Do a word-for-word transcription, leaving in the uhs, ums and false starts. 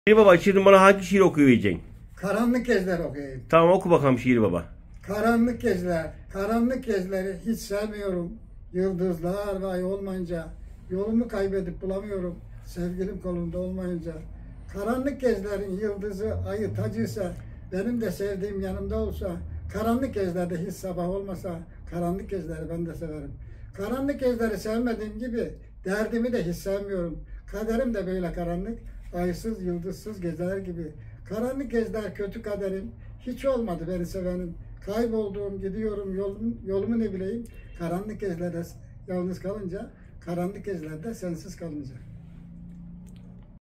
Şiir Baba, şimdi bana hangi şiir okuyabileceksin? Karanlık geceler okuyayım. Tamam, oku bakalım Şiir Baba. Karanlık geceler, karanlık geceleri hiç sevmiyorum. Yıldızlar ve ay olmayınca, yolumu kaybedip bulamıyorum. Sevgilim kolumda olmayınca. Karanlık gecelerin yıldızı, ayı tacıysa, benim de sevdiğim yanımda olsa, karanlık gecelerde hiç sabah olmasa, karanlık geceleri ben de severim. Karanlık geceleri sevmediğim gibi, derdimi de hiç sevmiyorum. Kaderim de böyle karanlık, aysız, yıldızsız geceler gibi. Karanlık geceler kötü kaderim, hiç olmadı beni sevenim. Kaybolduğum, gidiyorum, yolum, yolumu ne bileyim. Karanlık gecelerde yalnız kalınca, karanlık gecelerde sensiz kalınca.